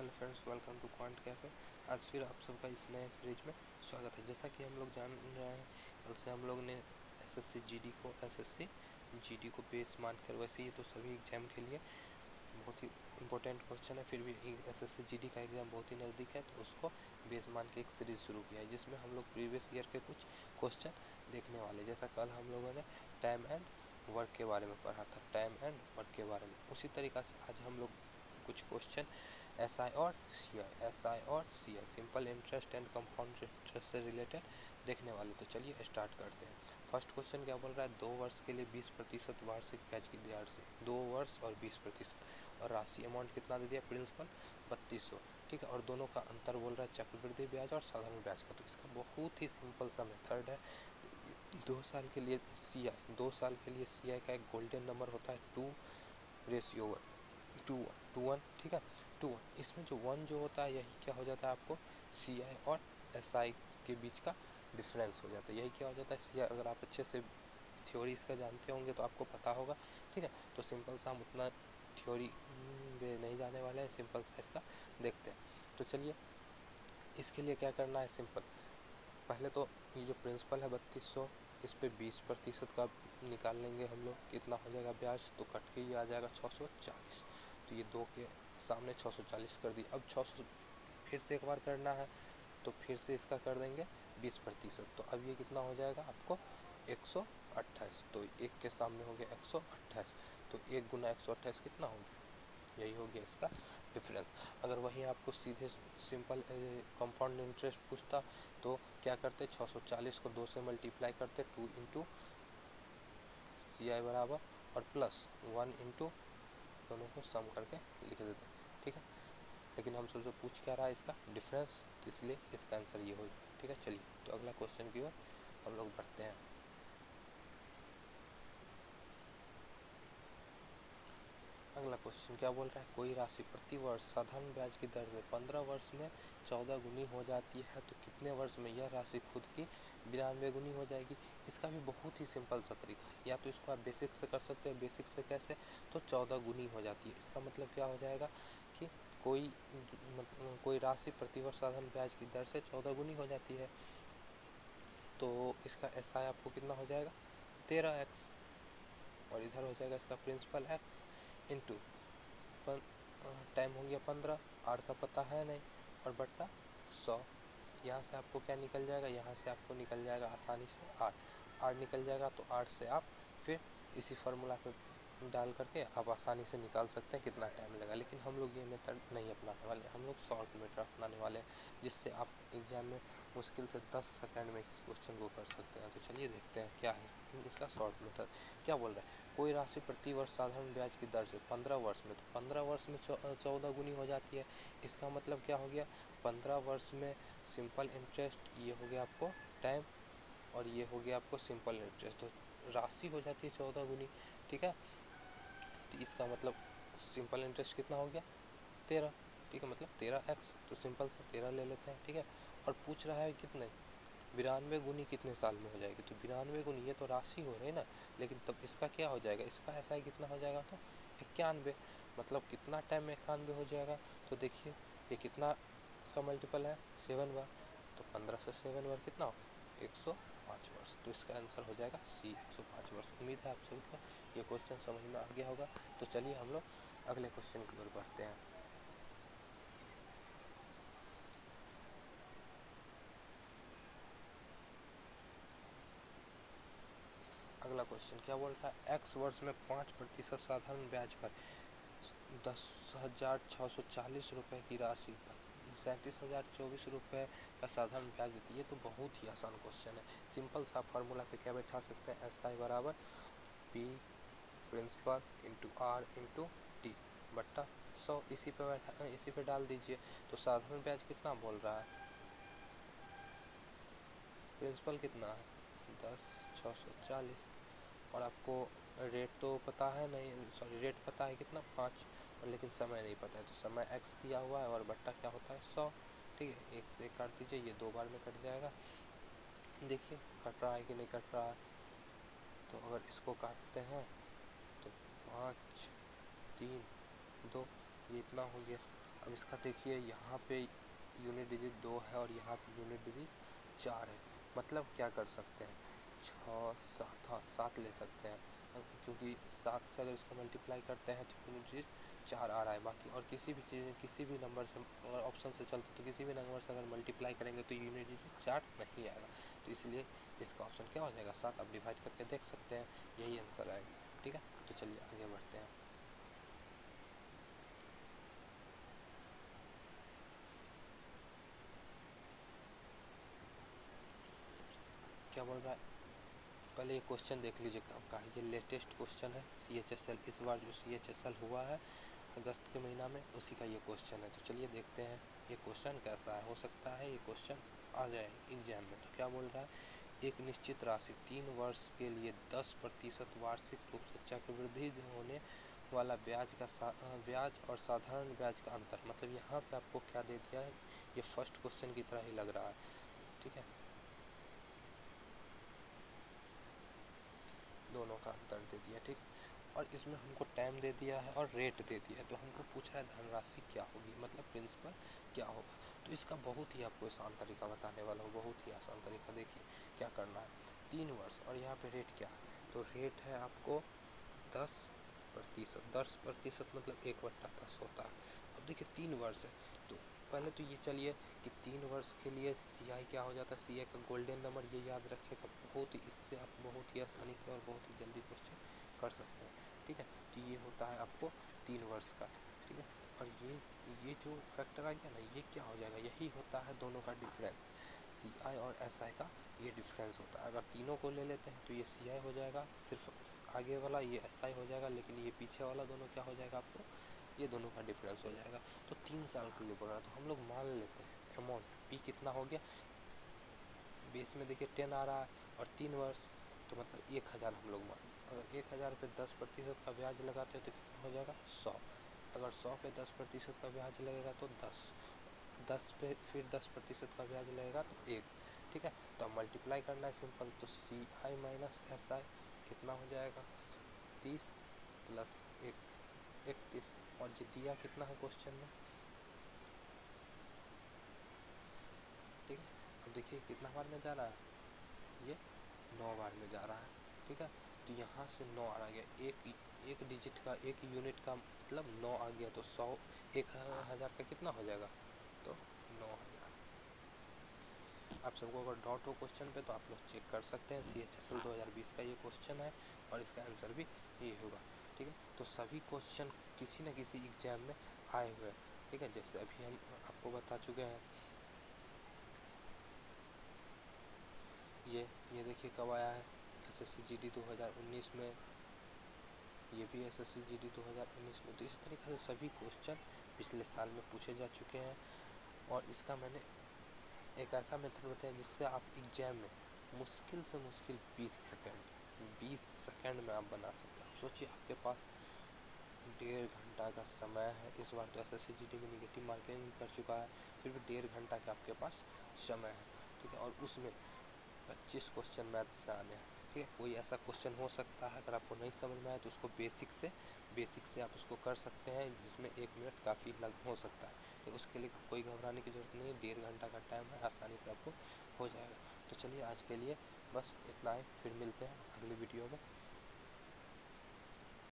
Hello friends, welcome to Quant Cafe. आज फिर आप सबका इस नए सीरीज में स्वागत है। जैसा कि हम लोग जान रहे हैं, कल से हम लोग ने एसएससी जीडी को बेस मानकर, वैसे ही तो सभी एग्जाम के लिए बहुत ही इम्पोर्टेंट क्वेश्चन है, फिर भी एसएससी जीडी का एग्ज़ाम बहुत ही नज़दीक है, तो उसको बेस मान के एक सीरीज़ शुरू किया है जिसमें हम लोग प्रीवियस ईयर के कुछ क्वेश्चन देखने वाले। जैसा कल हम लोगों ने टाइम एंड वर्क के बारे में पढ़ा था, टाइम एंड वर्क के बारे में, उसी तरीक़ा से आज हम लोग कुछ क्वेश्चन एसआई और CI simple interest and compound interest से रिलेटेड देखने वाले। तो चलिए स्टार्ट करते हैं। फर्स्ट क्वेश्चन क्या बोल रहा है, 2 वर्ष के लिए 20% वार्षिक ब्याज की दर से, 2 वर्ष और 20%, और राशि अमाउंट कितना दे दिया, प्रिंसिपल 3200। ठीक है, और दोनों का अंतर बोल रहा है चक्रवृद्धि ब्याज और साधारण ब्याज का। तो इसका बहुत ही सिंपल सा मेथड है। 2 साल के लिए सीआई का एक गोल्डन नंबर होता है 2:1, ठीक है, 2:1। इसमें जो 1 जो होता है, यही क्या हो जाता है आपको सीआई और एसआई के बीच का डिफरेंस हो जाता है। यही क्या हो जाता है सीआई। अगर आप अच्छे से थ्योरी इसका जानते होंगे तो आपको पता होगा, ठीक है। तो सिंपल सा हम उतना थ्योरी में नहीं जाने वाले हैं, सिंपल सा इसका देखते हैं। तो चलिए, इसके लिए क्या करना है, सिंपल। पहले तो ये जो प्रिंसिपल है 3200, इस पे 20% का निकाल लेंगे हम लोग। कितना हो जाएगा ब्याज, तो कट के ये आ जाएगा 640। तो ये 2 के सामने 640 कर दी। अब 600 फिर से एक बार करना है, तो फिर से इसका कर देंगे 20%। तो अब ये कितना हो जाएगा आपको 128। तो 1 के सामने हो गया 128, तो 1 गुना 128 कितना हो गया, यही हो गया इसका डिफरेंस। अगर वही आपको सीधे सिंपल कंपाउंड इंटरेस्ट पूछता तो क्या करते, 640 को 2 से मल्टीप्लाई करते, 2 इंटू सीआई बराबर, और प्लस 1 इंटू, दोनों को सम करके लिख देते, ठीक है। लेकिन हम सबसे पूछ क्या रहा है, इसका डिफरेंस, तो इसलिए इसका आंसर ये हो जाए, ठीक है। चलिए, तो अगला क्वेश्चन की ओर हम लोग बढ़ते हैं। अगला क्वेश्चन क्या बोल रहा है, कोई राशि प्रति वर्ष साधारण ब्याज की दर से 15 वर्ष में 14 गुनी हो जाती है, तो कितने वर्ष में यह राशि खुद की 92 गुनी हो जाएगी। इसका भी बहुत ही सिंपल सा तरीका है, या तो इसको आप बेसिक से कर सकते हैं। बेसिक से कैसे, तो 14 गुनी हो जाती है। इसका मतलब क्या हो जाएगा कि कोई राशि प्रति वर्ष साधारण ब्याज की दर से 14 गुनी हो जाती है, तो इसका एसआई आपको कितना हो जाएगा 13x, और इधर हो जाएगा इसका प्रिंसिपल x इंटू टाइम हो गया 15, आर का पता है नहीं, और बट्टा 100। यहाँ से आपको क्या निकल जाएगा, यहाँ से आपको निकल जाएगा आसानी से आर निकल जाएगा। तो आर से आप फिर इसी फार्मूला पे डाल करके आप आसानी से निकाल सकते हैं कितना टाइम लगा। लेकिन हम लोग ये मेथड नहीं अपनाने वाले, हम लोग शॉर्ट मेथड अपनाने वाले हैं, जिससे आप एग्जाम में मुश्किल से 10 सेकंड में इस क्वेश्चन को कर सकते हैं। तो चलिए देखते हैं क्या है इसका शॉर्ट मेथड। क्या बोल रहा है, कोई राशि प्रति वर्ष साधारण ब्याज की दर से 15 वर्ष में, तो 15 वर्ष में 14 गुनी हो जाती है। इसका मतलब क्या हो गया, 15 वर्ष में सिंपल इंटरेस्ट, ये हो गया आपको टाइम, और ये हो गया आपको सिंपल इंटरेस्ट, तो राशि हो जाती है 14 गुनी, ठीक है। तो इसका मतलब सिंपल इंटरेस्ट कितना हो गया 13, ठीक है, मतलब 13x। तो सिंपल सा 13 ले लेते हैं, ठीक है। और पूछ रहा है कितने, 92 गुनी कितने साल में हो जाएगी, तो 92 गुनी, ये तो राशि हो रही है ना, लेकिन तब इसका क्या हो जाएगा, इसका ऐसा ही कितना हो जाएगा, तो 91। मतलब कितना टाइम में 91 हो जाएगा, तो देखिए ये कितना का मल्टीपल है, 7 बार, तो 15 से 7 बार कितना हो, 105 वर्ष। तो इसका आंसर हो जाएगा सी, 105 वर्ष। उम्मीद है आप सभी को ये क्वेश्चन समझ में आ गया होगा। तो चलिए हम लोग अगले क्वेश्चन की ओर बढ़ते हैं। अगला क्वेश्चन क्या बोल रहा है, x वर्ष में 5% साधारण ब्याज पर 10,640 रुपये की राशि 37,024 रुपये का साधारण ब्याज देती है। तो बहुत ही आसान क्वेश्चन है। सिंपल सा फार्मूला पे क्या बैठा सकते हैं, एस आई बराबर P principal into R into T बट्टा 100, इसी पे डाल दीजिए। तो साधारण ब्याज कितना बोल रहा है, प्रिंसिपल कितना है 10,640, और आपको रेट तो पता है नहीं, सॉरी रेट पता है कितना 5, और लेकिन समय नहीं पता है, तो समय x दिया हुआ है, और बट्टा क्या होता है 100, ठीक है। एक से काट दीजिए, ये 2 बार में कट जाएगा। देखिए कट रहा है कि नहीं कट रहा है, तो अगर इसको काटते हैं तो 5, 3, 2, ये इतना हो गया। अब इसका देखिए यहाँ पे यूनिट डिजिट 2 है और यहाँ पे यूनिट डिजिट 4 है। मतलब क्या कर सकते हैं, 6 7, हाँ 7 ले सकते हैं, क्योंकि 7 से अगर इसको मल्टीप्लाई करते हैं तो यूनिट डिजिट 4 आ रहा है। बाकी और किसी भी चीज़, किसी भी नंबर से अगर ऑप्शन से चलते तो किसी भी नंबर से अगर मल्टीप्लाई करेंगे तो यूनिट डिजिट 4 नहीं आएगा। तो इसलिए इसका ऑप्शन क्या हो जाएगा, 7। आप डिवाइड करके देख सकते हैं, यही आंसर आएगा। ठीक है, तो चलिए आगे बढ़ते हैं। क्या बोल रहा है, पहले ये क्वेश्चन देख लीजिए आपका, ये लेटेस्ट क्वेश्चन है CHSL, इस बार जो CHSL हुआ है अगस्त के महीना में, उसी का ये क्वेश्चन है। तो चलिए देखते हैं ये क्वेश्चन कैसा है। हो सकता है ये क्वेश्चन आ जाए एग्जाम में। तो क्या बोल रहा है, एक निश्चित राशि 3 वर्ष के लिए 10% वार्षिक रूप से चक्रवृद्धि होने वाला ब्याज और साधारण ब्याज का अंतर। मतलब यहाँ पे आपको क्या दे दिया है, ये फर्स्ट क्वेश्चन की तरह ही लग रहा है। ठीक है, दोनों का अंतर दे दिया। ठीक, और इसमें हमको टाइम दे दिया है और रेट दे दिया है। तो हमको पूछा है धनराशि क्या होगी, मतलब प्रिंसिपल क्या होगा। तो इसका बहुत ही आपको आसान तरीका बताने वाला हूँ, बहुत ही आसान तरीका। देखिए क्या करना है, 3 वर्ष और यहाँ पे रेट क्या है, तो रेट है आपको 10%। 10% मतलब 1/10 होता है। अब देखिए 3 वर्ष है, तो पहले तो ये चलिए कि 3 वर्ष के लिए CI क्या हो जाता है, CI का गोल्डन नंबर, ये याद रखिएगा। बहुत ही, इससे आप बहुत ही आसानी से और बहुत ही जल्दी क्वेश्चन कर सकते हैं। ठीक है, तो ये होता है आपको 3 वर्ष का। ठीक है, और ये जो फैक्टर आ गया ना, ये क्या हो जाएगा, यही होता है दोनों का डिफरेंस। CI और SI का ये डिफरेंस होता है। अगर तीनों को ले लेते हैं तो ये CI हो जाएगा, सिर्फ आगे वाला ये SI हो जाएगा, लेकिन ये पीछे वाला दोनों क्या हो जाएगा आपको, ये दोनों का डिफरेंस हो जाएगा। तो 3 साल के लिए बोल रहा है, तो हम लोग मान लेते हैं अमाउंट P कितना हो गया, बेस में देखिए 10 आ रहा है और 3 वर्ष, तो मतलब 1000 हम लोग मान। अगर 1000 पे 10% का ब्याज लगाते हैं तो कितना हो जाएगा, 100। अगर 100 पे 10% का ब्याज लगेगा तो 10 पे फिर 10% का ब्याज लगेगा तो 1। ठीक है, तो मल्टीप्लाई करना है सिंपल, तो CI माइनस SI कितना हो जाएगा, 30 प्लस 1, 31। और ये दिया कितना है क्वेश्चन में। ठीक है, अब देखिए कितना बार में जा रहा है, ये 9 बार में जा रहा है। ठीक है, तो यहाँ से 9 आ गया, एक डिजिट का, एक यूनिट का मतलब 9 आ गया, तो 100, 1000 का कितना हो जाएगा, तो 9000। आप सबको अगर डाउट हो क्वेश्चन पे तो आप लोग चेक कर सकते हैं। CHSL 2020 का ये क्वेश्चन है और इसका आंसर भी ये होगा। ठीक है, तो सभी क्वेश्चन किसी न किसी एग्जाम में आए हुए हैं। ठीक है, जैसे अभी हम आपको बता चुके हैं, ये देखिए कब आया है, SSC GD 2019 में, ये भी SSC GD 2019 में। तो इस तरीके से सभी क्वेश्चन पिछले साल में पूछे जा चुके हैं। और इसका मैंने एक ऐसा मेथड बताया जिससे आप एग्जाम में मुश्किल से मुश्किल 20 सेकंड में आप बना सकते हैं। सोचिए आपके पास 1.5 घंटा का समय है। इस बार तो SSC GD में निगेटिव मार्किंग कर चुका है, फिर भी 1.5 घंटा का आपके पास समय है। ठीक है, और उसमें 25 क्वेश्चन मैथ से आने हैं। ठीक है, कोई ऐसा क्वेश्चन हो सकता है, अगर आपको नहीं समझ में आए तो उसको बेसिक से आप उसको कर सकते हैं, जिसमें 1 मिनट काफ़ी लग हो सकता है। तो उसके लिए कोई घबराने की ज़रूरत नहीं है, 1.5 घंटा का टाइम है, आसानी से आपको हो जाएगा। तो चलिए आज के लिए बस इतना ही, फिर मिलते हैं अगली वीडियो में।